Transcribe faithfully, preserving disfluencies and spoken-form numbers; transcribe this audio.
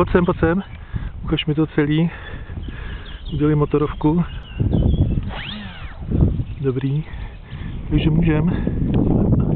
pojď sem, pojď sem. Ukaž mi to celý. Udělej motorovku. Dobrý. Takže můžem.